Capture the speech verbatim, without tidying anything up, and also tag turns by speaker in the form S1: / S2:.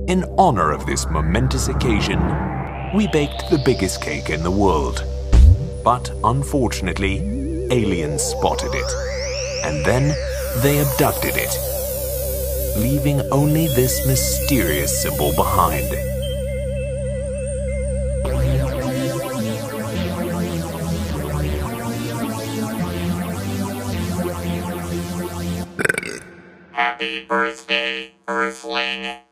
S1: In honor of this momentous occasion, we baked the biggest cake in the world. But unfortunately, aliens spotted it, and then they abducted it, leaving only this mysterious symbol behind.
S2: Happy birthday, Earthling.